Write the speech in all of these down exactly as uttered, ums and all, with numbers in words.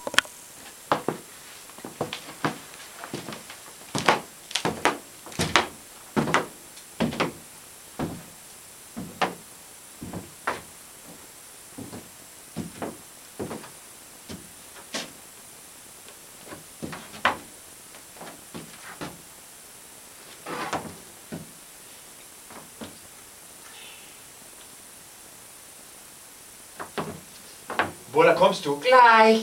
Bola, kommst du? Gleich.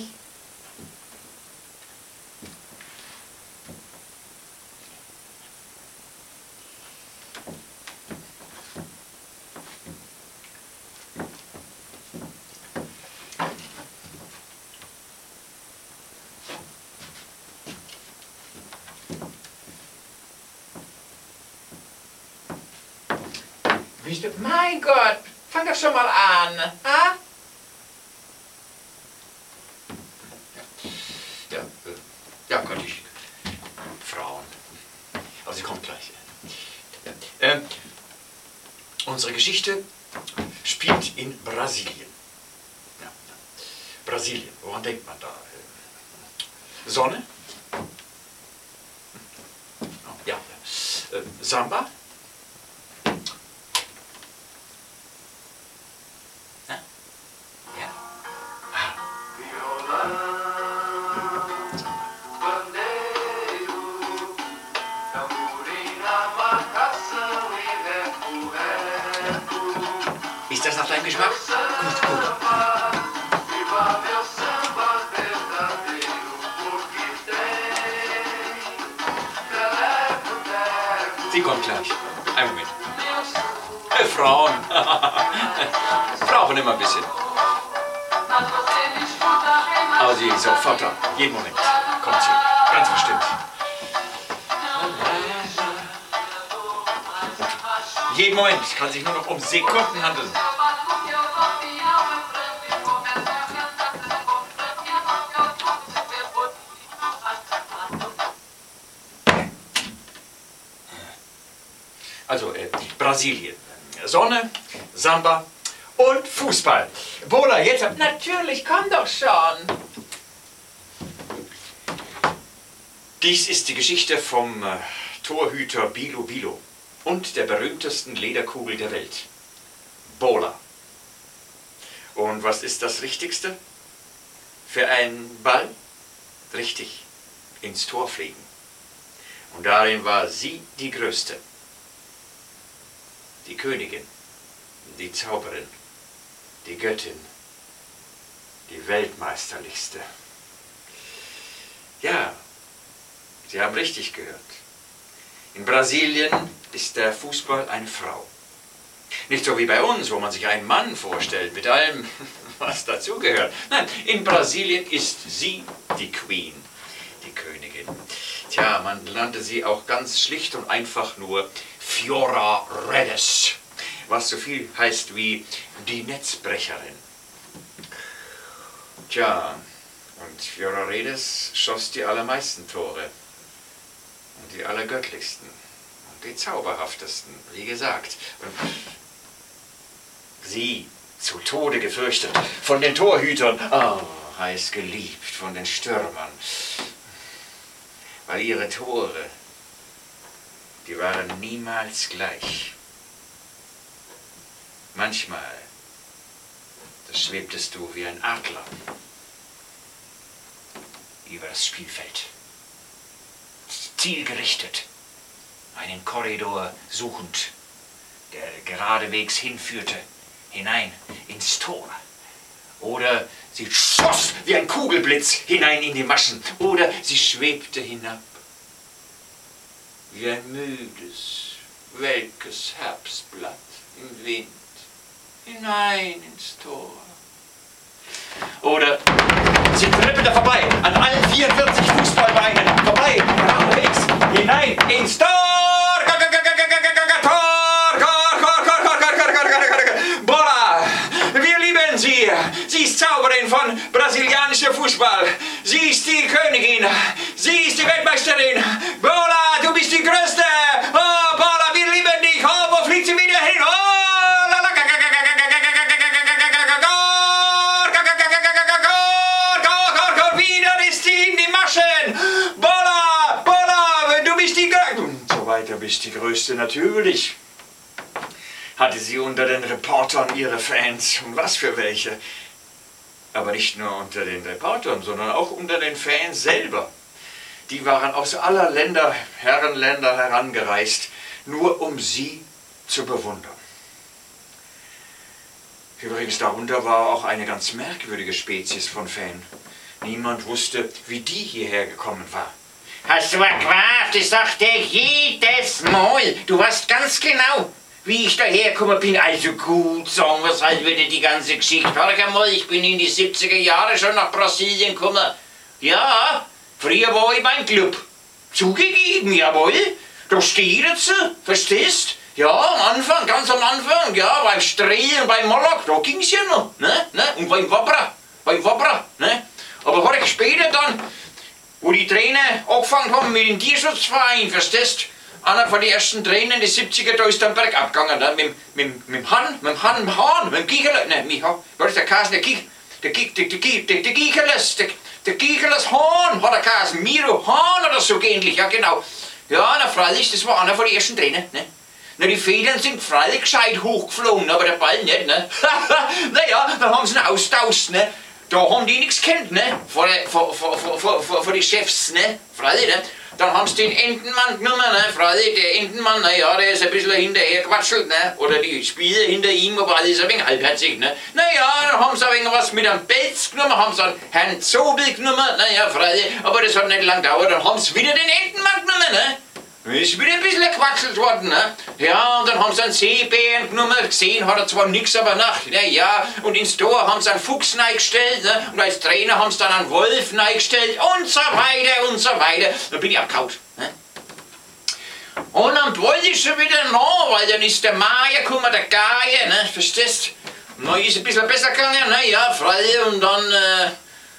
Bist du? Mein Gott, fang doch schon mal an. Ha? Ja, Gott, ich... Frauen. Aber sie kommt gleich. Ja. Ähm, unsere Geschichte spielt in Brasilien. Ja, ja. Brasilien, woran denkt man da? Äh, Sonne? Oh, ja, ja. Äh, Samba? Ja? Ja. Ist das nach deinem Geschmack? Gut, gut. Sie kommt gleich. Einen Moment. Äh, Frauen. Brauchen immer ein bisschen. Aber sie ist sofort da. Jeden Moment kommt sie. Ganz bestimmt. Jeden Moment kann sich nur noch um Sekunden handeln. Also äh, Brasilien. Sonne, Samba und Fußball. Bola, jetzt... Natürlich, komm doch schon. Dies ist die Geschichte vom äh, Torhüter Bilo Bilo und der berühmtesten Lederkugel der Welt, Bola. Und was ist das Richtigste? Für einen Ball? Richtig, ins Tor fliegen. Und darin war sie die Größte. Die Königin, die Zauberin, die Göttin, die Weltmeisterlichste. Ja, Sie haben richtig gehört. In Brasilien ist der Fußball eine Frau. Nicht so wie bei uns, wo man sich einen Mann vorstellt, mit allem, was dazugehört. Nein, in Brasilien ist sie die Queen, die Königin. Tja, man nannte sie auch ganz schlicht und einfach nur Fiora Redes, was so viel heißt wie die Netzbrecherin. Tja, und Fiora Redes schoss die allermeisten Tore. Und die allergöttlichsten und die zauberhaftesten, wie gesagt. Und sie, zu Tode gefürchtet, von den Torhütern, oh, heiß geliebt von den Stürmern. Weil ihre Tore, die waren niemals gleich. Manchmal, da schwebtest du wie ein Adler über das Spielfeld. Zielgerichtet, einen Korridor suchend, der geradewegs hinführte, hinein ins Tor. Oder sie schoss wie ein Kugelblitz hinein in die Maschen. Oder sie schwebte hinab, wie ein müdes, welkes Herbstblatt im Wind, hinein ins Tor. Oder sie trippelte vorbei an allen vierundvierzig Fußballbeinen, vorbei, geradewegs, hinein ins Tor! Bola, wir lieben sie. Sie ist Zauberin von brasilianischem Fußball. Sie ist die Königin. Sie ist die Weltmeisterin. Bola, du bist die Größte. Oh, Bola, wir lieben dich. Oh, wo fliegt sie wieder hin? Oh, la, la, wie bist die Größte, natürlich. Hatte sie unter den Reportern ihre Fans, und was für welche. Aber nicht nur unter den Reportern, sondern auch unter den Fans selber. Die waren aus aller Länder, Herrenländer herangereist, nur um sie zu bewundern. Übrigens, darunter war auch eine ganz merkwürdige Spezies von Fan. Niemand wusste, wie die hierher gekommen war. Hast du erquaft? Das sagt er jedes Mal. Du weißt ganz genau, wie ich dahergekommen bin. Also gut, sagen wir es halt wieder die ganze Geschichte. Hör mal, ich bin in die siebziger Jahre schon nach Brasilien gekommen. Ja, früher war ich beim Club. Zugegeben, jawohl. Da steht sie, verstehst? Ja, am Anfang, ganz am Anfang, ja, beim Streh und beim Moloch, da ging's ja noch, ne, ne, und beim Wabra, beim Wabra, ne. Aber heute später dann, wo die Trainer angefangen haben mit dem Tierschutzverein, verstehst? Einer von den ersten Trainern, die siebziger, da ist dann bergab gegangen, ne? Mit, mit, mit dem Hahn, mit dem Hahn, mit dem Hahn, mit dem Gigerle, ne, mit, was ist der Kasen, der Gig, der Gig, der, der, der, der Gigerles, der, der Gigerles Hahn, hat der Kasen, Miro Hahn oder so ähnlich, ja genau. Ja, na freilich, das war einer von den ersten Trainern, ne. Na, die Federn sind freilich gescheit hochgeflogen, aber der Ball nicht, ne. Naja, dann haben sie ihn austauscht, ne. Da haben die nichts kennt, ne, vor, vor, vor, vor, vor, vor die Chefs, ne, freilich, ne. Dann haben sie den Entenmann genommen, ne, freilich, der Entenmann, na ja, der ist ein bisschen hinterher gewatschelt, ne, oder die Spieler hinter ihm, aber alles ein wenig halbherzig, ne. Naja, dann haben sie ein wenig was mit einem Pelz genommen, haben sie einen Herrn Zobel genommen, naja, freilich, aber das hat nicht lang gedauert, dann haben sie wieder den Entenmann genommen, ne. Ist wieder ein bisschen gequatschelt worden, ne? Ja, und dann haben sie einen Seebären genommen, gesehen hat er zwar nichts, aber nach, na ja, und ins Tor haben sie einen Fuchs reingestellt, ne? Und als Trainer haben sie dann einen Wolf reingestellt und so weiter und so weiter. Dann bin ich abgehauen, ne? Und dann wollte ich schon wieder noch, weil dann ist der Meier gekommen, der Geier, ne? Verstehst? Und dann ist es ein bisschen besser gegangen, ne? Ja, freilich, und dann äh,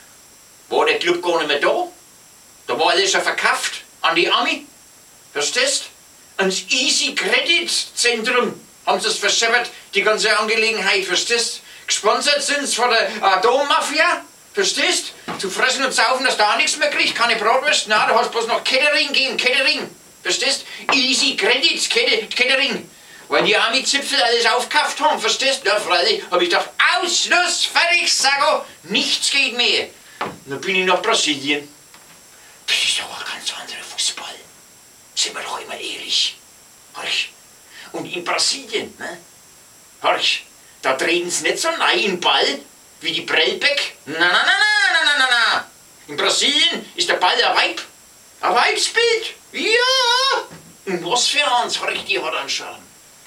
war der Club gar nicht mehr da. Da war alles schon verkauft an die Ami. Verstehst? Ans Easy Credit Zentrum haben sie es verscheppert, die ganze Angelegenheit, verstehst? Gesponsert sind sie von der Atommafia, verstehst? Zu fressen und saufen, dass da nichts mehr kriegt, keine Bratwurst, na, da hast bloß noch Catering gehen, Catering, verstehst? Easy Credits, Catering, weil die Army-Zipfel alles aufgekauft haben, verstehst? Ja, freilich, hab ich gedacht, Ausschluss, fertig, Sago, nichts geht mehr. Und dann bin ich nach Brasilien. Das ist doch ein ganz anderer Fußball. Sind wir doch immer ehrlich. Horch. Und in Brasilien, ne? Horch, da drehen sie nicht so einen Ball wie die Prellbeck. Na, na, na, na, na, na, na. In Brasilien ist der Ball ein Weib. Ein Weibsbild. Ja. Und was für eins, horch, die hat einen Charme.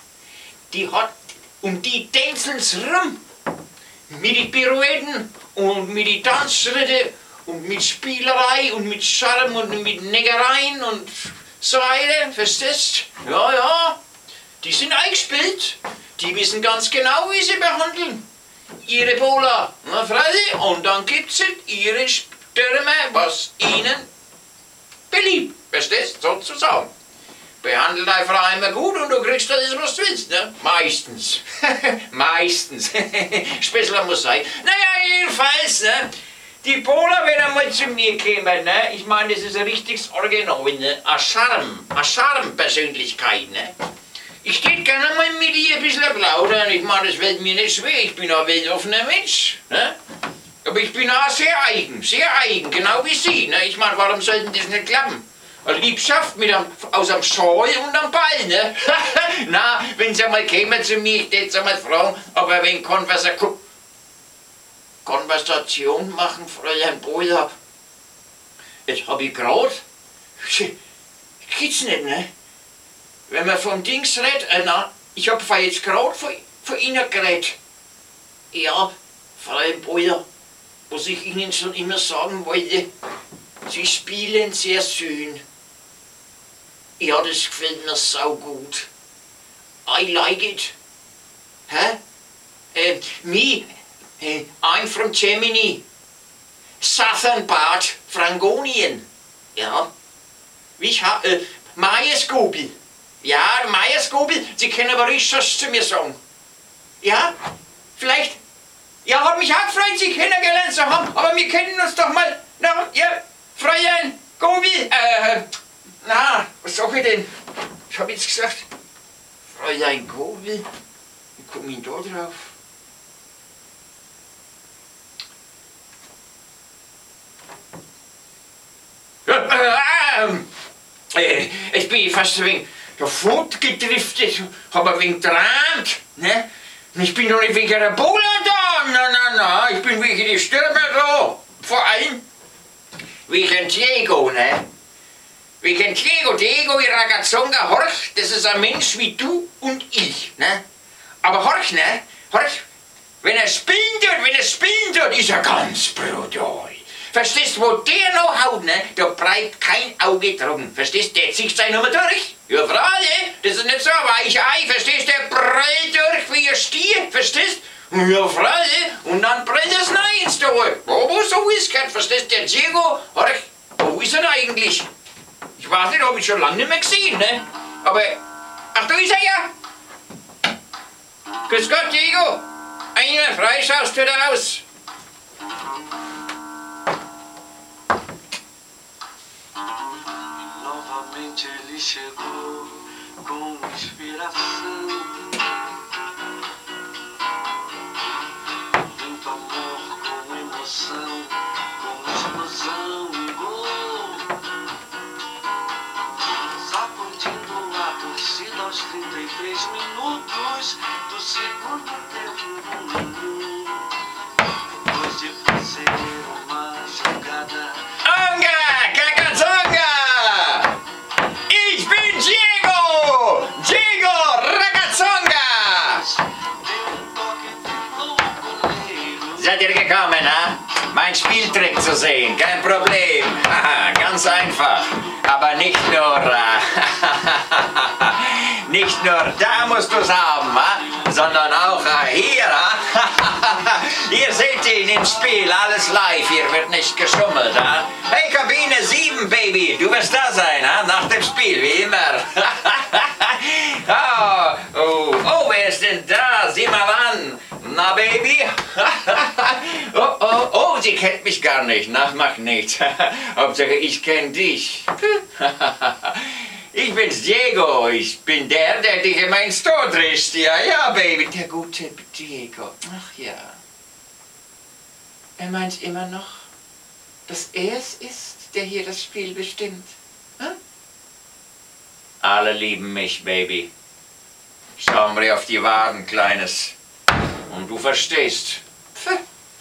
Die hat, um die tänzeln sie rum. Mit den Pirouetten und mit den Tanzschritte und mit Spielerei und mit Charme und mit Neckereien und so weiter, verstehst? Ja, ja, die sind eingespielt. Die wissen ganz genau, wie sie behandeln. Ihre Bowler, na freilich, und dann gibt sie ihre Stürme, was ihnen beliebt, verstehst? Sozusagen. Behandelt deine Frau immer gut und du kriegst alles, was du willst, ne? Meistens. Meistens. Speziell muss sein. Naja, jedenfalls, ne? Die Poler, wenn einmal zu mir kämen, ne? Ich meine, das ist ein richtiges Original, ne? Ein Charme, eine Charme-Persönlichkeit, ne? Ich tät gerne mal mit ihr ein bisschen plaudern. Ich meine, das fällt mir nicht schwer. Ich bin ein weltoffener Mensch, ne? Aber ich bin auch sehr eigen, sehr eigen, genau wie Sie, ne? Ich meine, warum sollten das nicht klappen? Eine Liebschaft mit einem, aus einem Schal und einem Ball, ne? Na, wenn Sie einmal kämen zu mir, ich tät Sie einmal fragen, ob er wegen Konversation... Konversation machen, Fräulein Bohler. Jetzt hab ich grad. Geht's nicht, ne? Wenn man vom Dings redet, äh, na, ich hab jetzt grad von, von Ihnen geredet. Ja, Fräulein Bohler, was ich Ihnen schon immer sagen wollte, Sie spielen sehr schön. Ja, das gefällt mir saugut. I like it. Hä? Äh, me... Hey, I'm from Germany. Southern part, Frankonien. Ja. Wie ich ha, äh, Meierskobel. Ja, Meierskobel, Sie können aber richtig was zu mir sagen. Ja, vielleicht. Ja, hat mich auch gefreut, Sie kennengelernt zu haben, aber wir kennen uns doch mal. Na, ja, Fräulein Gobel, äh, na, was sag ich denn? Ich hab jetzt gesagt, Fräulein Gobel, wie komm ich da drauf? Äh, ich bin fast ein wenig davon gedriftet, hab ein wenig geträumt, ne? Und ich bin doch nicht wegen der Bowler da, nein, nein, nein, ich bin wegen der Stürmer da, vor allem wegen Diego, ne? Wegen Diego, Diego Ragazonga, horch, das ist ein Mensch wie du und ich, ne? Aber horch, ne? Horch, wenn er spielen tut, wenn er spielen tut, ist er ganz brutal. Verstehst du, wo der noch haut, ne? Da bleibt kein Auge drum. Verstehst du, der zieht seine Nummer durch. Ja, Frage, das ist nicht so ein weiches Ei. Verstehst du, der prellt durch wie ein Stier. Verstehst du? Ja, Frage, und dann prellt es rein ins Tor. Wo, wo so ist, gell? Verstehst du, der Diego, horch, wo ist er denn eigentlich? Ich weiß nicht, ob ich schon lange nicht mehr gesehen, ne? Aber, ach, da ist er ja. Grüß Gott, Diego. Einer frei schaust du da aus. Novamente ele chegou com inspiração, muito amor, com emoção, com explosão e gol, sacudindo a torcida aos trinta e três minutos do segundo tempo, depois de fazer uma jogada. Onga, Kakazonga! Ich bin Diego! Diego Ragazonga! Seid ihr gekommen, ha? Mein Spieltrick zu sehen, kein Problem. Haha, ganz einfach. Aber nicht nur, äh, nicht nur da musst du's haben, ha? Sondern auch äh, hier, ha? Hier seht ihr ihn im Spiel, alles live, hier wird nicht geschummelt, ha? Hey, Kabine sieben, Baby, du wirst da sein, ha? Nach dem Spiel, wie immer. oh, oh, oh, wer ist denn da? Sieh mal an. Na, Baby? oh, oh, oh, sie kennt mich gar nicht. Na, mach nichts. Hauptsache, ich kenn dich. Ich bin's, Diego. Ich bin der, der dich in mein Tor drischt. Ja, ja, Baby. Der gute Diego. Ach ja. Er meint immer noch, dass er es ist, der hier das Spiel bestimmt. Hm? Alle lieben mich, Baby. Schau mal auf die Waden, Kleines. Und du verstehst. Pff.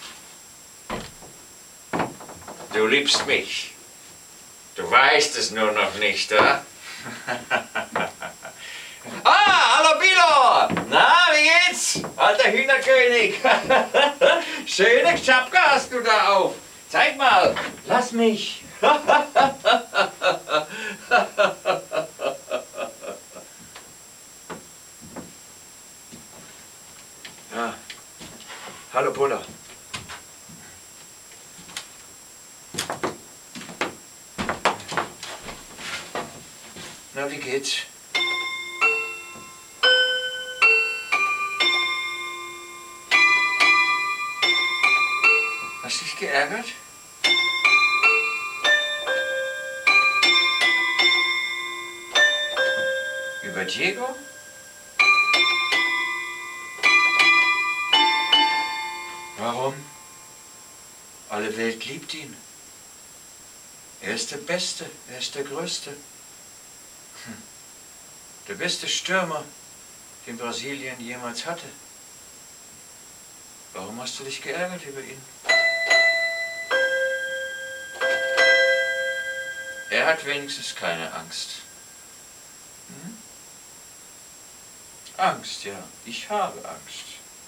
Du liebst mich. Du weißt es nur noch nicht, oder? ah, hallo Bilo! Na, wie geht's? Alter Hühnerkönig! Schöne Schapka hast du da auf. Zeig mal. Lass mich. ja. Hallo Buller. Na, wie geht's? Hast du dich geärgert? Über Diego? Warum? Alle Welt liebt ihn. Er ist der Beste, er ist der Größte. Hm. Der beste Stürmer, den Brasilien jemals hatte. Warum hast du dich geärgert über ihn? Er hat wenigstens keine Angst. Hm? Angst, ja. Ich habe Angst.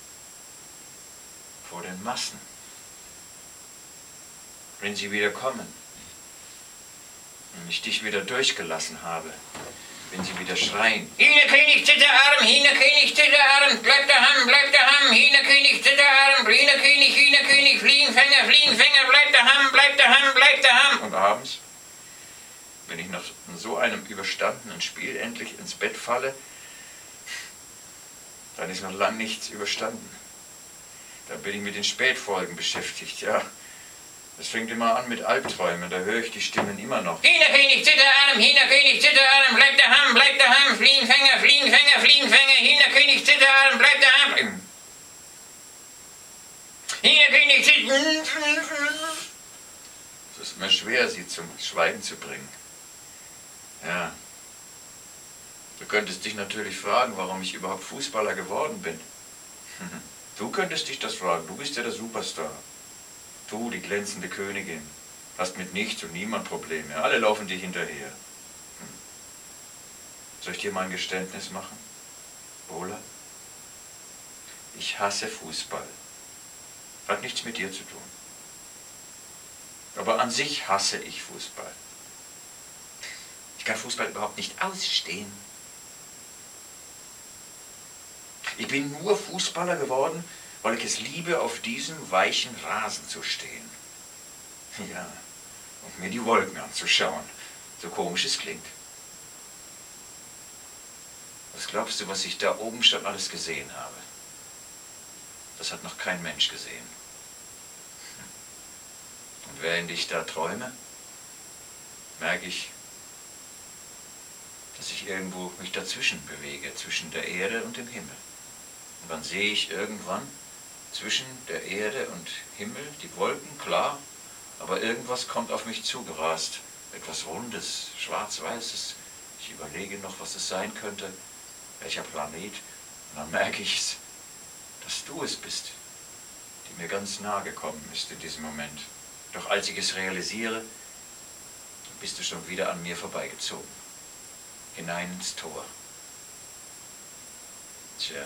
Vor den Massen. Wenn sie wieder kommen. Und ich dich wieder durchgelassen habe. Wenn sie wieder schreien. Hühnerkönig zu der Arm, Hühnerkönig zu der Arm, bleib daheim, bleib daheim, Hühnerkönig zu der Arm, Hühnerkönig, Hühnerkönig, Fliegenfänger, Fliegenfänger, bleib daheim, bleib daheim, bleib daheim. Und abends, wenn ich nach so einem überstandenen Spiel endlich ins Bett falle, dann ist noch lang nichts überstanden. Da bin ich mit den Spätfolgen beschäftigt, ja. Es fängt immer an mit Albträumen, da höre ich die Stimmen immer noch. Hühnerkönig, Zitterarm, Hühnerkönig, Zitterarm, bleib daheim, bleib daheim, Fliegenfänger, Fliegenfänger, Fliegenfänger, Hühnerkönig, Zitterarm, bleib daheim. Hühnerkönig, Zitterarm. Es ist mir schwer, sie zum Schweigen zu bringen. Ja. Du könntest dich natürlich fragen, warum ich überhaupt Fußballer geworden bin. Du könntest dich das fragen, du bist ja der Superstar. Du, die glänzende Königin, hast mit nichts und niemand Probleme. Alle laufen dir hinterher. Hm. Soll ich dir mal ein Geständnis machen, Bola? Ich hasse Fußball. Hat nichts mit dir zu tun. Aber an sich hasse ich Fußball. Ich kann Fußball überhaupt nicht ausstehen. Ich bin nur Fußballer geworden, weil ich es liebe, auf diesem weichen Rasen zu stehen. Ja, und mir die Wolken anzuschauen, so komisch es klingt. Was glaubst du, was ich da oben schon alles gesehen habe? Das hat noch kein Mensch gesehen. Und während ich da träume, merke ich, dass ich irgendwo mich dazwischen bewege, zwischen der Erde und dem Himmel. Und dann sehe ich irgendwann zwischen der Erde und Himmel die Wolken, klar, aber irgendwas kommt auf mich zugerast. Etwas Rundes, Schwarz-Weißes. Ich überlege noch, was es sein könnte, welcher Planet. Und dann merke ich es, dass du es bist, die mir ganz nahe gekommen ist in diesem Moment. Doch als ich es realisiere, bist du schon wieder an mir vorbeigezogen. Hinein ins Tor. Tja.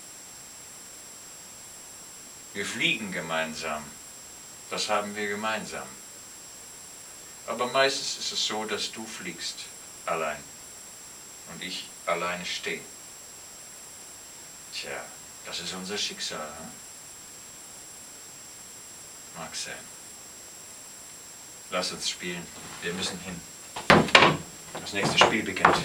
Wir fliegen gemeinsam. Das haben wir gemeinsam. Aber meistens ist es so, dass du fliegst, allein. Und ich alleine stehe. Tja, das ist unser Schicksal, hm? Mag sein. Lass uns spielen. Wir müssen hin. Das nächste Spiel beginnt.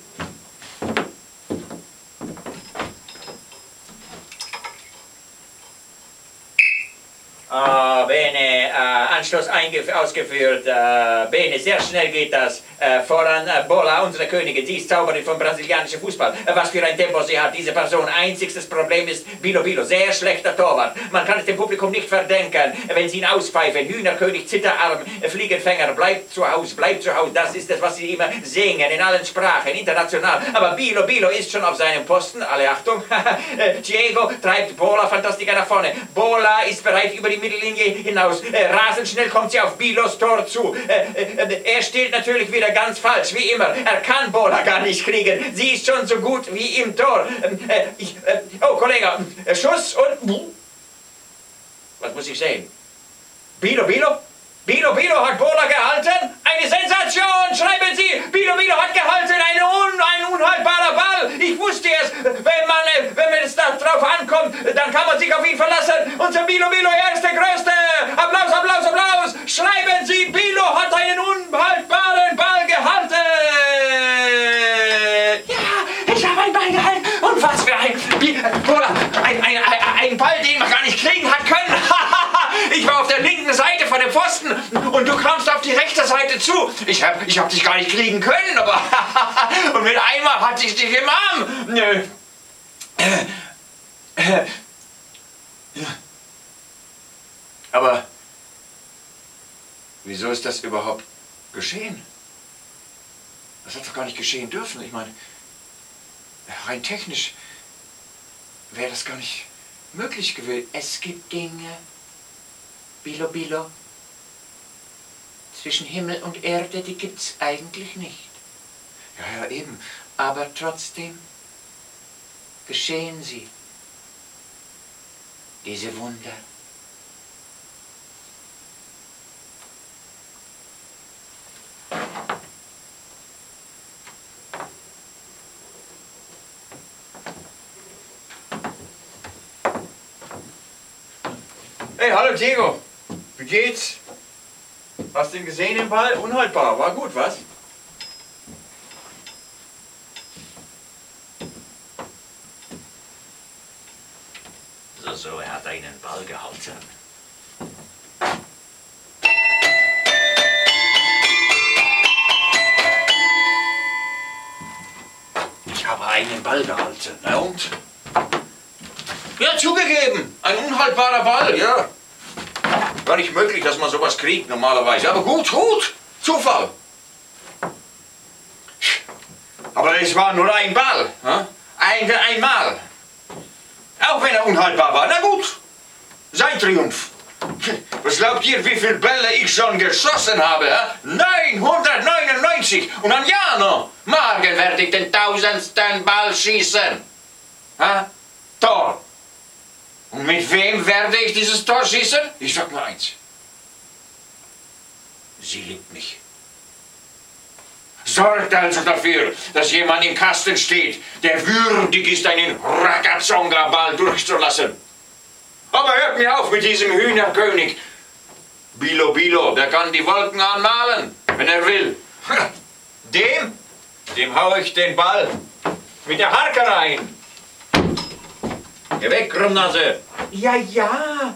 Ah, bene, äh, Anschluss ausgeführt, äh, bene, sehr schnell geht das. Äh, voran äh, Bola, unsere Königin, die ist Zauberin vom brasilianischen Fußball. Äh, was für ein Tempo sie hat, diese Person. Einziges Problem ist Bilo Bilo, sehr schlechter Torwart. Man kann es dem Publikum nicht verdenken, wenn sie ihn auspfeifen. Hühnerkönig, Zitterarm, äh, Fliegenfänger, bleibt zu Hause, bleibt zu Hause. Das ist es, was sie immer singen, in allen Sprachen, international. Aber Bilo Bilo ist schon auf seinem Posten, alle Achtung. Diego treibt Bola Fantastica nach vorne. Bola ist bereit über die Mittellinie hinaus. Äh, rasend schnell kommt sie auf Bilos Tor zu. Äh, äh, er steht natürlich wieder ganz falsch, wie immer. Er kann Bola gar nicht kriegen. Sie ist schon so gut wie im Tor. Äh, ich, äh, oh, Kollege, äh, Schuss und... Was muss ich sehen? Bilo Bilo? Bilo Bilo hat Bola gehalten? Eine Sensation! Schreiben Sie! Bilo Bilo hat gehalten! Eine un, ein unhaltbarer Ball! Ich wusste es! Wenn man, äh, wenn man es darauf ankommt, dann kann man sich auf ihn verlassen! Unser Bilo Bilo, er ist der Größte! Applaus, Applaus, Applaus! Schreiben Sie! Bilo hat einen unhaltbaren Ball gehalten! Ja! Ich habe einen Ball gehalten! Und was für ein... Bola! Ein, ein, ein, ein Ball, den man gar nicht kriegen hat können! Ich war auf der linken Seite von dem Pfosten und du kamst auf die rechte Seite zu. Ich hab, ich hab dich gar nicht kriegen können, aber und mit einmal hatte ich dich im Arm. Aber wieso ist das überhaupt geschehen? Das hat doch gar nicht geschehen dürfen. Ich meine, rein technisch wäre das gar nicht möglich gewesen. Es gibt Dinge, Bilo Bilo, zwischen Himmel und Erde, die gibt's eigentlich nicht. Ja, ja, eben. Aber trotzdem geschehen sie. Diese Wunder. Hey, hallo Diego. Wie geht's? Hast du ihn gesehen, den Ball? Unhaltbar. War gut, was? So, so, er hat einen Ball gehalten. einen Ball gehalten. Na und? Ja, zugegeben, ein unhaltbarer Ball, ja. War nicht möglich, dass man sowas kriegt normalerweise. Aber gut, gut, Zufall. Aber es war nur ein Ball, hm? ein, einmal. Auch wenn er unhaltbar war, na gut, sein Triumph. Was glaubt ihr, wie viele Bälle ich schon geschossen habe? Hm? neunhundertneunundneunzig und ein Jahr noch. Morgen werde ich den tausendsten Ball schießen. Hm? Tor. Und mit wem werde ich dieses Tor schießen? Ich sag nur eins. Sie liebt mich. Sorgt also dafür, dass jemand im Kasten steht, der würdig ist, einen Ragazonga-Ball durchzulassen. Aber hört mir auf mit diesem Hühnerkönig. Bilo Bilo, der kann die Wolken anmalen, wenn er will. Dem, dem hau ich den Ball mit der Harke rein. Geh weg, Krummnase. Ja, ja.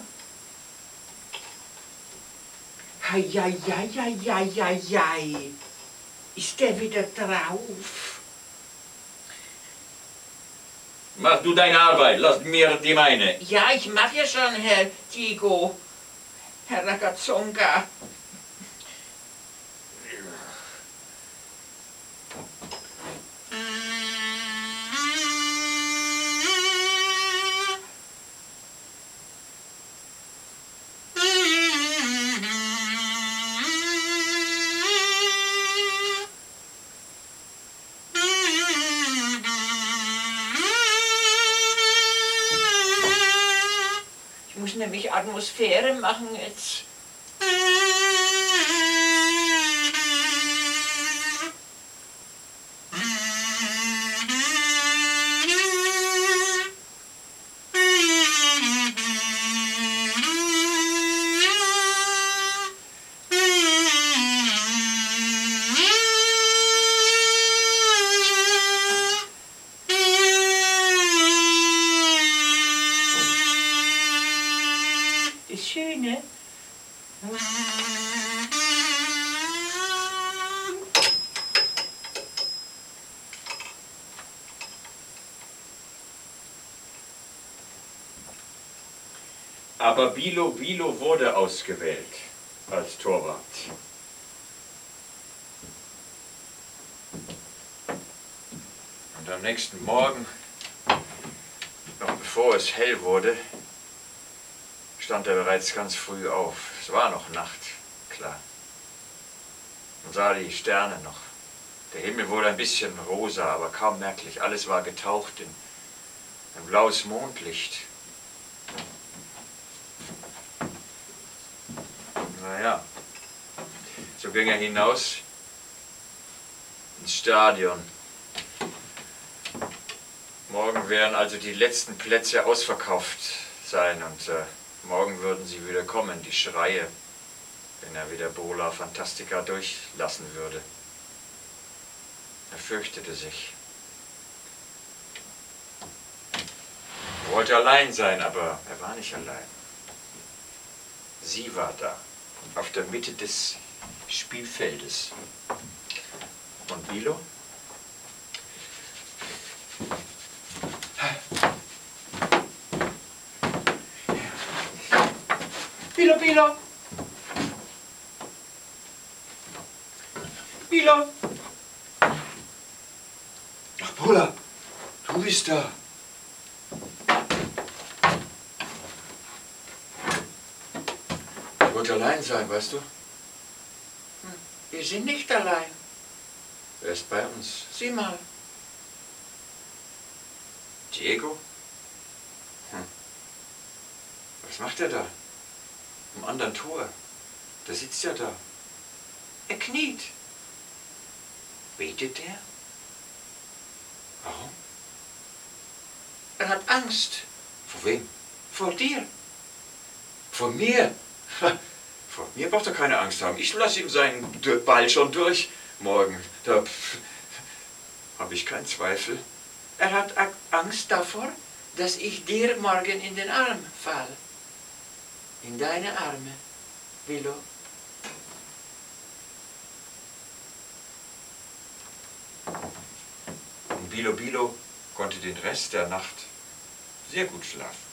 Hei, hei, hei, hei, hei, hei, hei. Ist der wieder drauf? Mach du deine Arbeit, lass mir die meine. Ja, ich mach ja schon, Herr Diego. Herr Ragazonga. Ich muss nämlich Atmosphäre machen jetzt. Das Schöne. Aber Bilo Bilo wurde ausgewählt als Torwart. Und am nächsten Morgen, noch bevor es hell wurde, stand er bereits ganz früh auf. Es war noch Nacht, klar. Man sah die Sterne noch. Der Himmel wurde ein bisschen rosa, aber kaum merklich. Alles war getaucht in ein blaues Mondlicht. Naja, so ging er hinaus ins Stadion. Morgen werden also die letzten Plätze ausverkauft sein und äh, morgen würden sie wieder kommen, die Schreie, wenn er wieder Bola Fantastica durchlassen würde. Er fürchtete sich. Er wollte allein sein, aber er war nicht allein. Sie war da, auf der Mitte des Spielfeldes. Und Bilo? Bilo, Bilo. Bilo. Ach, Bola, du bist da. Er wird allein sein, weißt du? Wir sind nicht allein. Er ist bei uns. Sieh mal. Diego? Hm. Was macht er da? Am anderen Tor. Der sitzt ja da. Er kniet. Betet er? Warum? Er hat Angst. Vor wem? Vor dir. Vor mir? Ha, vor mir braucht er keine Angst haben. Ich lasse ihm seinen Ball schon durch. Morgen. Da habe ich keinen Zweifel. Er hat Ak- Angst davor, dass ich dir morgen in den Arm falle. In deine Arme, Bilo. Und Bilo Bilo konnte den Rest der Nacht sehr gut schlafen.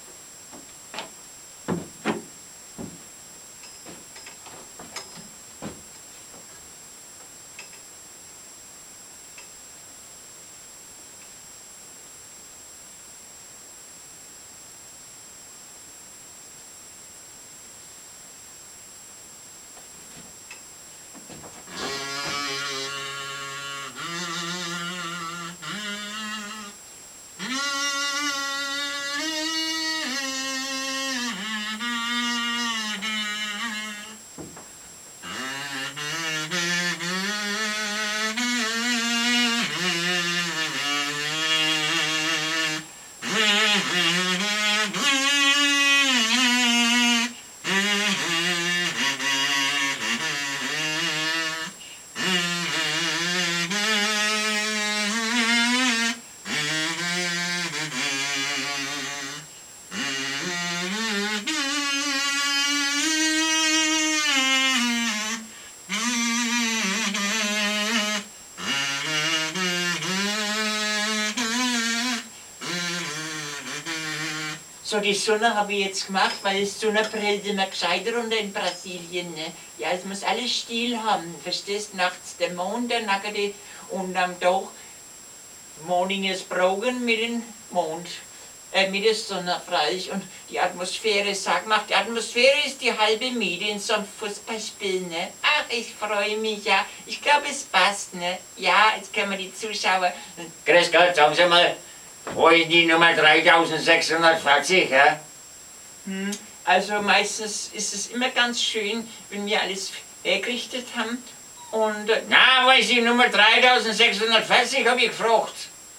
So, die Sonne habe ich jetzt gemacht, weil die Sonne prellt immer gescheiter runter in Brasilien. Ne? Ja, es muss alles still haben. Verstehst? Nachts der Mond, der nackerte, und am Tag Morning is broken mit dem Mond. Äh, mit der Sonne freilich. Und die Atmosphäre, sag mal, die Atmosphäre ist die halbe Miete in so einem Fußballspiel, ne? Ach, ich freue mich, ja. Ich glaube, es passt, ne? Ja, jetzt können wir die Zuschauer... Grüß Gott, sagen Sie mal, wo ist die Nummer dreitausendsechshundertvierzig, hä? Hm, also meistens ist es immer ganz schön, wenn wir alles hergerichtet haben. Und... Äh, Na, wo ist die Nummer dreitausendsechshundertvierzig, hab ich gefragt.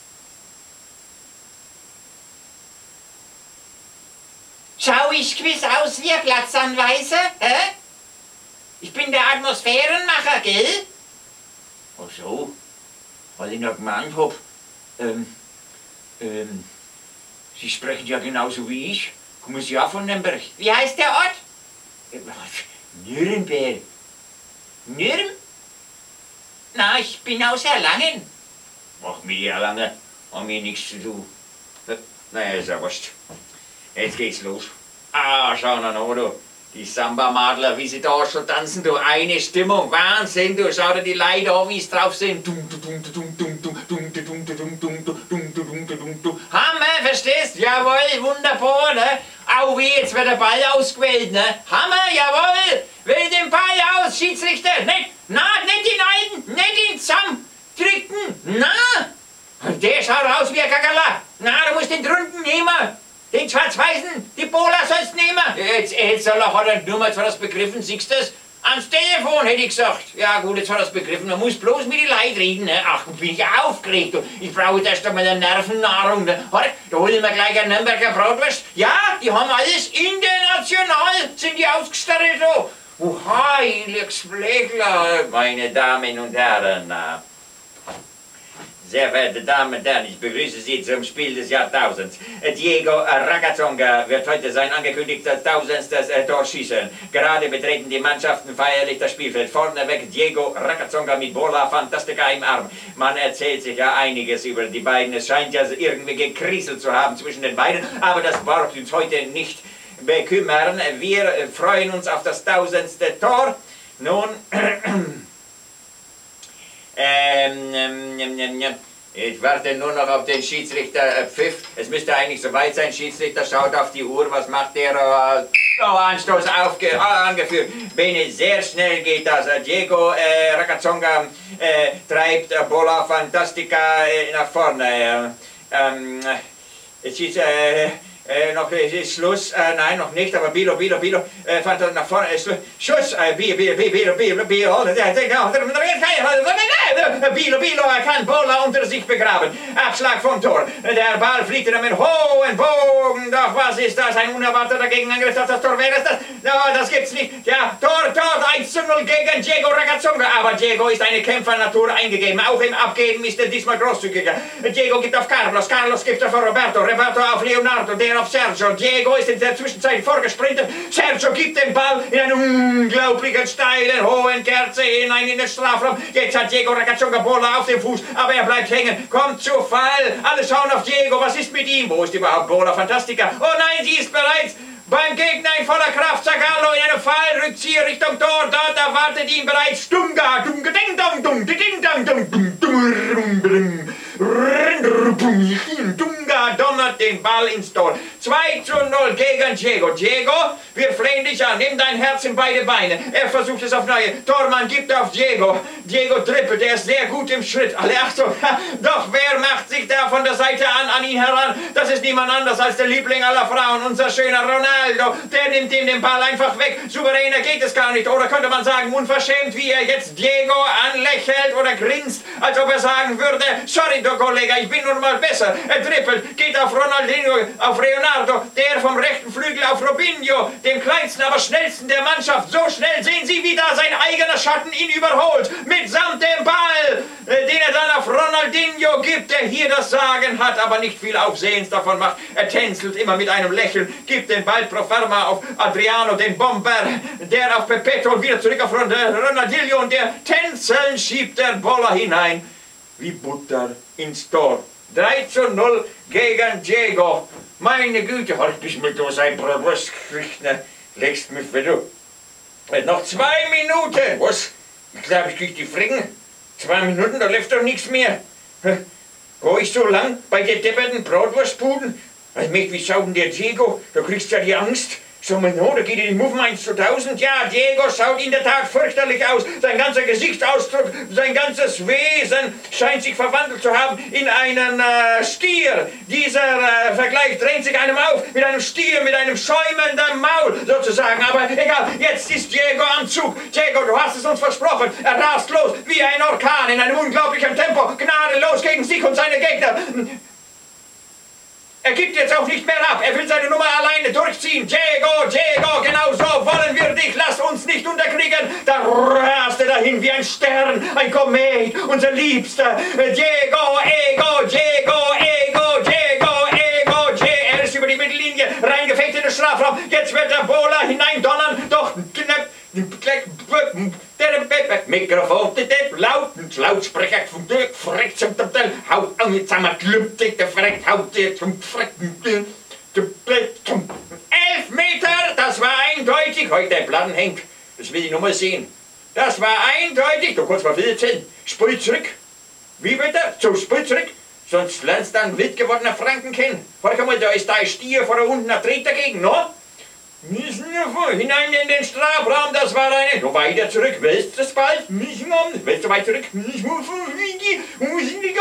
Schau ich gewiss aus wie ein Platzanweiser, hä? Ich bin der Atmosphärenmacher, gell? Ach so, weil ich noch gemeint hab, ähm, ähm, Sie sprechen ja genauso wie ich. Kommen Sie auch von Nürnberg? Wie heißt der Ort? Äh, Nürnberg. Nürn? Na, ich bin aus Erlangen. Mach mit Erlangen, haben wir nichts zu tun. Naja, ist ja wurscht. Jetzt geht's los. Ah, schau mal an, du. Die Samba-Madler, wie sie da schon tanzen, du. Eine Stimmung, Wahnsinn, du. Schau dir die Leute an, wie sie drauf sind. Hammer, verstehst? Jawohl, wunderbar, ne? Au weh, jetzt wird der Ball ausgewählt, ne? Hammer, jawohl! Wähl den Ball aus, Schiedsrichter! Nicht, na, nicht den einen, nicht den Sam! Dritten, na! Der schaut aus wie ein Kakala! Na, du musst den drunten nehmen! Den Schwarz-Weißen, die Bola sollst nehmen! Jetzt, jetzt soll er, hat er nur mal zwar das begriffen, siehst du das? Ans Telefon, hätte ich gesagt. Ja gut, jetzt hat er es begriffen. Man muss bloß mit den Leuten reden. Ne? Ach, bin ich aufgeregt. Ich brauche erst einmal eine Nervennahrung. Ne? Halt, da hol ich mir gleich eine Nürnberger Bratwurst. Ja, die haben alles international. Sind die ausgestattet so. Oh, heiliges Blechler, meine Damen und Herren. Sehr verehrte Damen und Herren, ich begrüße Sie zum Spiel des Jahrtausends. Diego Ragazonga wird heute sein angekündigtes tausendstes Tor schießen. Gerade betreten die Mannschaften feierlich das Spielfeld. Vorneweg Diego Ragazonga mit Bola Fantastica im Arm. Man erzählt sich ja einiges über die beiden. Es scheint ja irgendwie gekriselt zu haben zwischen den beiden, aber das braucht uns heute nicht bekümmern. Wir freuen uns auf das tausendste Tor. Nun... Ähm, ähm, ähm, ähm, ich warte nur noch auf den Schiedsrichter äh, Pfiff. Es müsste eigentlich soweit sein. Schiedsrichter schaut auf die Uhr. Was macht der? Äh, oh, Anstoß aufge äh, angeführt. Bene, sehr schnell geht das. Äh, Diego äh, Ragazonga äh, treibt äh, Bola Fantastica äh, nach vorne. Äh, ähm, es ist äh, äh, noch äh, Schluss. Äh, nein, noch nicht. Aber Bilo, Bilo, Bilo äh, nach vorne. Äh, Schuss. Äh, Bilo, Bilo, Bilo, Bilo, Bilo. Bilo, Bilo, er kann Bola unter sich begraben. Abschlag vom Tor. Der Ball fliegt in einem hohen Bogen. Doch was ist das? Ein unerwarteter Gegenangriff auf das Tor. Wer ist das? No, das gibt's nicht. Ja, Tor, Tor. eins zu null gegen Diego Ragazonga. Aber Diego ist eine Kämpfernatur eingegeben. Auch im Abgeben ist er diesmal großzügiger. Diego gibt auf Carlos. Carlos gibt auf Roberto. Roberto auf Leonardo. Der Italiener auf Sergio. Diego ist in der Zwischenzeit vorgesprintet. Sergio gibt den Ball in einen unglaublichen, steilen, hohen Kerze hinein in den Strafraum. Jetzt hat Diego Ragazonga-Bola auf dem Fuß, aber er bleibt hängen. Kommt zu Fall. Alle schauen auf Diego. Was ist mit ihm? Wo ist überhaupt Bola Fantastica? Oh nein, sie ist bereits beim Gegner in voller Kraft. Zagallo in einem Fallrückzieher Richtung Tor. Dort erwartet ihn bereits Dunga. Dunga, ding, dong, dung, ding, dong, dung, dung, dung, dung. Dunga donnert den Ball ins Tor. zwei zu null gegen Diego. Diego, wir flehen dich an. Nimm dein Herz in beide Beine. Er versucht es auf neue. Tormann gibt auf Diego. Diego trippelt. Er ist sehr gut im Schritt. Alle Achtung. Doch wer macht sich da von der Seite an an ihn heran? Das ist niemand anders als der Liebling aller Frauen. Unser schöner Ronaldo. Der nimmt ihm den Ball einfach weg. Souveräner geht es gar nicht. Oder könnte man sagen, unverschämt, wie er jetzt Diego anlächelt oder grinst, als ob er sagen würde, sorry, du Kollege, ich bin nun mal besser. Er trippelt, geht auf Ronaldinho, auf Leonardo, der vom rechten Flügel auf Robinho, dem kleinsten, aber schnellsten der Mannschaft. So schnell sehen Sie, wie da sein eigener Schatten ihn überholt, mitsamt dem Ball, äh, den er dann auf Ronaldinho gibt, der hier das Sagen hat, aber nicht viel Aufsehens davon macht. Er tänzelt immer mit einem Lächeln, gibt den Ball pro forma auf Adriano, den Bomber, der auf Pepetto und wieder zurück auf Ronaldinho und der tänzeln schiebt der Boller hinein wie Butter ins Tor. drei zu null gegen Diego. Meine Güte, halt dich mit so sein Brustgericht, legst mich für du. Noch zwei Minuten. Was? Ich glaube, ich krieg die Fricken. Zwei Minuten, da läuft doch nichts mehr. Wo ich so lang bei der depperten Bratwurstbuden? Also, wie schaut denn der Diego? Da kriegst du ja die Angst. So, mein no, da geht die Move eins zu tausend. Ja, Diego schaut in der Tat fürchterlich aus. Sein ganzer Gesichtsausdruck, sein ganzes Wesen scheint sich verwandelt zu haben in einen äh, Stier. Dieser äh, Vergleich drängt sich einem auf mit einem Stier, mit einem schäumenden Maul sozusagen. Aber egal, jetzt ist Diego am Zug. Diego, du hast es uns versprochen. Er rast los wie ein Orkan in einem unglaublichen Tempo. Gnadenlos gegen sich und seine Gegner. Er gibt jetzt auch nicht mehr ab. Er will seine Nummer alleine durchziehen. Diego, Diego, genau so wollen wir dich. Lass uns nicht unterkriegen. Da rast er dahin wie ein Stern, ein Komet, unser Liebster. Diego, Ego, Diego, Ego, Diego, Ego, Diego. Er ist über die Mittellinie reingefegt in den Strafraum. Jetzt wird der Bola hineindonnern. Doch Mikrofon, laut, Lautsprecher, verreckt zum Teil, haut an, jetzt haben wir glübtig, der verreckt, haut dir zum Frecken, elf Meter, das war eindeutig, heute der Plan hängt, das will ich noch mal sehen, das war eindeutig, du kannst mal wieder zählen, spul zurück, wie bitte, so spul zurück, sonst lernst du einen wild gewordener Franken kennen, horch mal, da ist da ein Stier vor da unten, da dreht dagegen, no? Müssen wir vor, hinein in den Strafraum, das war eine. Noch weiter zurück, willst du das bald? Müssen wir, willst du weit zurück? Müssen wir vor, wo sind die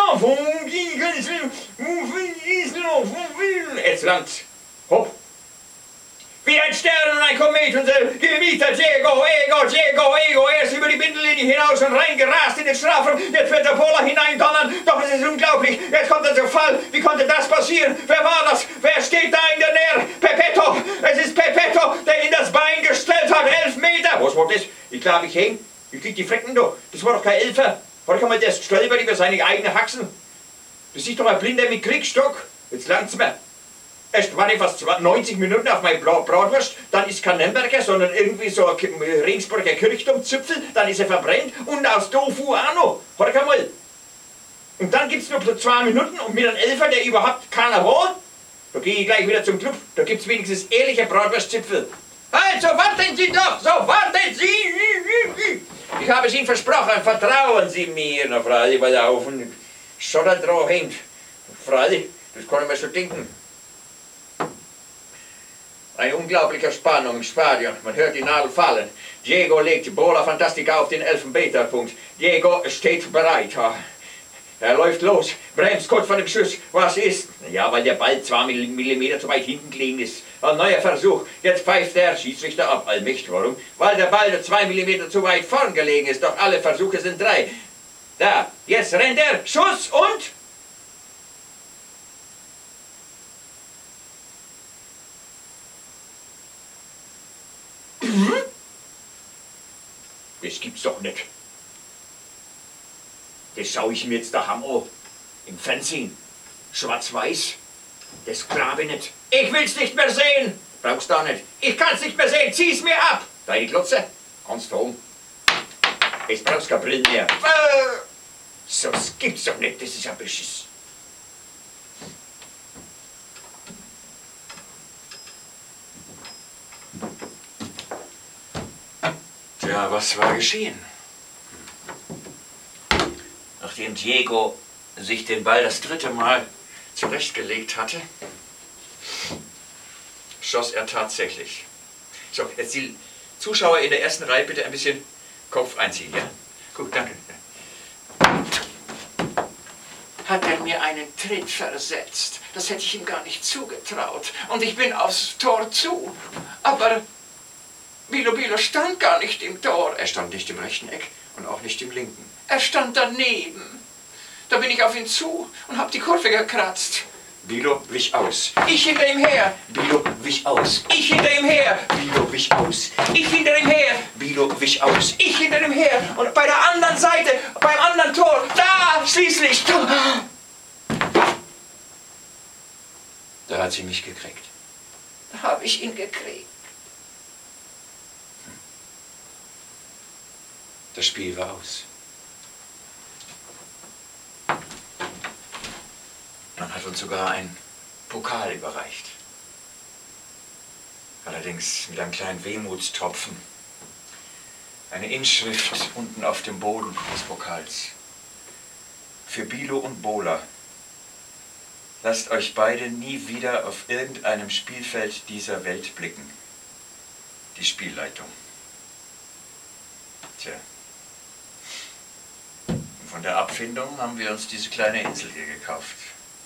gar? Jetzt langt's. Hopp. Wie ein Stern und ein Komet, unser Gemieter Diego, Ego, Diego, Ego. Er ist über die Bindellinie hinaus und reingerast in den Strafraum. Jetzt wird der Polar hineindonnern. Doch es ist unglaublich. Jetzt kommt er zu Fall. Wie konnte das passieren? Wer war das? Wer steht da in der Nähe? Pepetto. Es ist Pepetto, der ihn das Bein gestellt hat. Elf Meter. Was war das? Ich glaube, ich häng. Ich krieg die Frecken da. Das war doch kein Elfer. Warte mal, der ist stolpert über seine eigene Haxen. Das ist doch ein Blinder mit Kriegsstock. Jetzt langt's mir. Erst war ich fast neunzig Minuten auf mein Bratwurst, dann ist kein Nürnberger, sondern irgendwie so ein Regensburger Kirchturmzipfel, dann ist er verbrennt und aus Tofu auch noch. Hör mal. Und dann gibt es noch zwei Minuten und mit einem Elfer, der überhaupt keiner war, da gehe ich gleich wieder zum Club, da gibt es wenigstens ehrliche Bratwurstzipfel. Also warten Sie doch, so warten Sie! Ich habe es Ihnen versprochen, vertrauen Sie mir, na freilich, weil der Haufen Schotter drauf hängt. Freilich, das kann ich mir schon denken. Eine unglaubliche Spannung im Stadion. Man hört die Nadel fallen. Diego legt die Bola Fantastica auf den Elfmeterpunkt. Diego steht bereit. Er läuft los, bremst kurz vor dem Schuss. Was ist? Ja, weil der Ball zwei Millimeter zu weit hinten gelegen ist. Ein neuer Versuch. Jetzt pfeift der Schiedsrichter ab. Allmächtig, warum? Weil der Ball zwei Millimeter zu weit vorn gelegen ist. Doch alle Versuche sind drei. Da, jetzt rennt er. Schuss und... Das gibt's doch nicht. Das schaue ich mir jetzt daheim an. Im Fernsehen. Schwarz-Weiß. Das glaub ich nicht. Ich will's nicht mehr sehen. Brauchst du auch nicht. Ich kann's nicht mehr sehen. Zieh's mir ab. Deine Glotze. Kannst du um. Jetzt brauchst du keine Brille mehr. Äh. So, das gibt's doch nicht. Das ist ja Beschiss. Tja, was war geschehen? Nachdem Diego sich den Ball das dritte Mal Zurechtgelegt hatte, schoss er tatsächlich. So, jetzt die Zuschauer in der ersten Reihe bitte ein bisschen Kopf einziehen, ja? Gut, danke. Hat er mir einen Tritt versetzt. Das hätte ich ihm gar nicht zugetraut. Und ich bin aufs Tor zu. Aber Bilo Bilo stand gar nicht im Tor. Er stand nicht im rechten Eck und auch nicht im linken. Er stand daneben. Da bin ich auf ihn zu und hab die Kurve gekratzt. Bilo wich aus. Ich hinter ihm her. Bilo wich aus. Ich hinter ihm her. Bilo wich aus. Ich hinter ihm her. Bilo wich aus. Ich hinter ihm her. Und bei der anderen Seite, beim anderen Tor, da schließlich. Da hat sie mich gekriegt. Da habe ich ihn gekriegt. Das Spiel war aus. Man hat uns sogar einen Pokal überreicht. Allerdings mit einem kleinen Wehmutstropfen. Eine Inschrift unten auf dem Boden des Pokals. Für Bilo und Bola. Lasst euch beide nie wieder auf irgendeinem Spielfeld dieser Welt blicken. Die Spielleitung. Tja. Und von der Abfindung haben wir uns diese kleine Insel hier gekauft.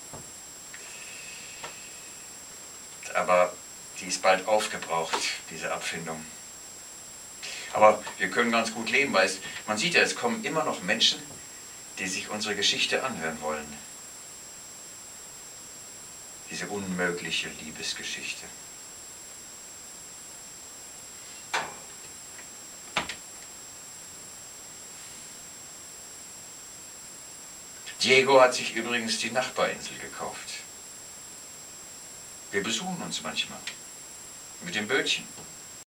Aber die ist bald aufgebraucht, diese Abfindung. Aber wir können ganz gut leben, weil es, man sieht ja, es kommen immer noch Menschen, die sich unsere Geschichte anhören wollen. Diese unmögliche Liebesgeschichte. Diego hat sich übrigens die Nachbarinsel gekauft. Wir besuchen uns manchmal. Mit dem Bötchen.